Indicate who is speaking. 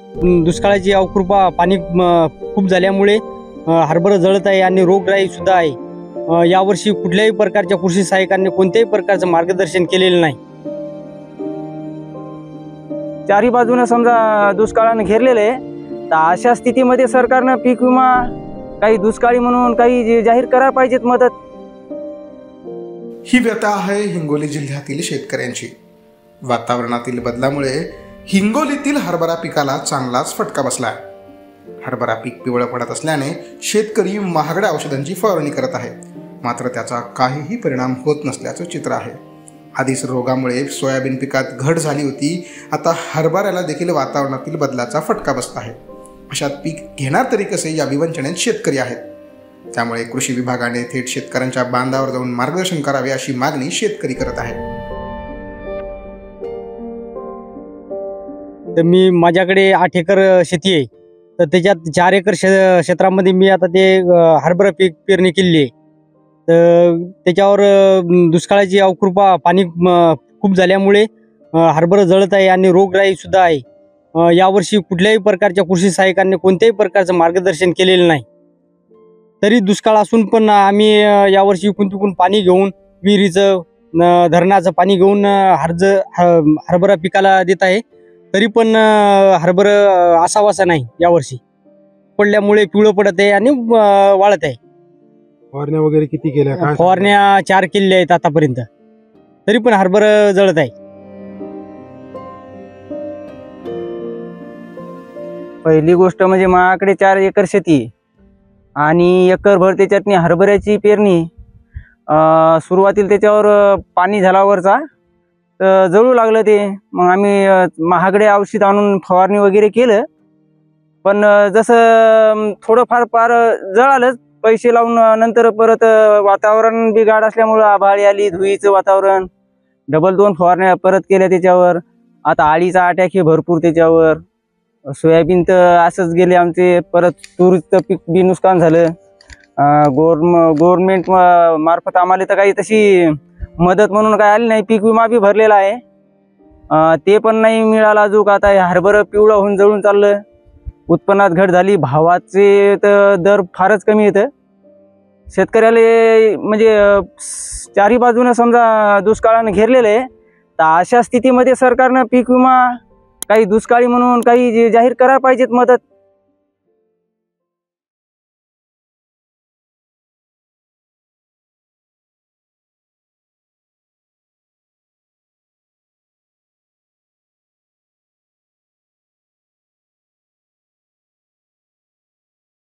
Speaker 1: दुष्काळाची अवकृपा पाणी खूप झाल्यामुळे हरभरा जळत आहे आणि रोगराई सुद्धा आहे। यावर्षी कुठल्याही प्रकारच्या कृषी सहाय्यकांनी कोणत्याही प्रकारचं मार्गदर्शन केलेलं नाही।
Speaker 2: चारी बाजूने समजा दुष्काळाने घेरलेले आहे, तर अशा स्थितीमध्ये सरकारनं पीक विमा काही दुष्काळी म्हणून काही जाहीर करायला पाहिजेत मदत।
Speaker 3: ही व्यथा आहे हिंगोली जिल्ह्यातील शेतकऱ्यांची। वातावरणातील बदलामुळे हिंगोलीतील हरभरा पिकाला चांगलाच फटका बसलाय। हरभरा पीक पिवळं पडत असल्याने शेतकरी महागड्या औषधांची फवारणी करत आहे, मात्र त्याचा काहीही परिणाम होत नसल्याचं चित्र आहे। आधीच रोगामुळे सोयाबीन पिकात घट झाली होती, आता हरभऱ्याला देखील वातावरणातील बदलाचा फटका बसत आहे। अशात पीक घेणार तरी कसे या विवंचनेत शेतकरी आहेत। त्यामुळे कृषी विभागाने थेट शेतकऱ्यांच्या बांधावर जाऊन मार्गदर्शन करावे अशी मागणी शेतकरी करत आहे।
Speaker 1: तर माझ्याकडे 8 एकर शेती आहे, तर त्याच्यात 4 एकर क्षेत्रामध्ये मी आता ते हरभरा पीक पेरणी केली आहे। तर त्याच्यावर दुष्काळाची अवकृपा पाणी खूप झाल्यामुळे हरभरा जळत आहे आणि रोगराई सुद्धा आहे। यावर्षी कुठल्याही प्रकारच्या कृषी सहाय्यकांनी कोणत्याही प्रकारचं मार्गदर्शन केलेलं नाही। तरी दुष्काळ असून पण आम्ही यावर्षी इकून पाणी घेऊन विहिरीचं धरणाचं पाणी घेऊन हरभरा पिकाला देत आहे, तरी पण हरभरा असावासा नाही यावर्षी पडल्यामुळे पिवळं पडत आहे आणि वाळत आहे।
Speaker 4: फवारण्या वगैरे किती केल्या?
Speaker 1: फवारण्या 4 केलेल्या आहेत आतापर्यंत, तरी पण हरभरा जळत आहे।
Speaker 2: पहिली गोष्ट म्हणजे माझ्याकडे 4 एकर शेती आणि एकरभर त्याच्यातनी हरभऱ्याची पेरणी। सुरुवातीला त्याच्यावर पाणी झाल्यावरचा तर जळू लागलं ते, मग आम्ही महागडे औषध आणून फवारणी वगैरे केलं, पण जसं थोडंफार जळालंच पैसे लावून। नंतर परत वातावरण बिघाड असल्यामुळं आभाळी आली, धुळीचं वातावरण, डबल 2 फवारण्या परत केल्या त्याच्यावर। आता अळीचा अटॅक हे भरपूर त्याच्यावर। सोयाबीन तर असंच गेले आमचे, परत तूरचं पीक बी नुकसान झालं। गव्हर्नमेंट मार्फत आम्हाला तर काही तशी मदत म्हणून काय आली नाही। पीक विमा बी भरलेला आहे, ते पण नाही मिळाला अजून। आता हरभरा पिवळं होऊन जळून चाललं, उत्पन्नात घट झाली, भावाचे तर दर फारच कमी येतं शेतकऱ्याला। म्हणजे चारी बाजूने समजा दुष्काळाने घेरलेले आहे, तर अशा स्थितीमध्ये सरकारनं पीक विमा काही दुष्काळी म्हणून काही जाहीर करायला पाहिजेत मदत।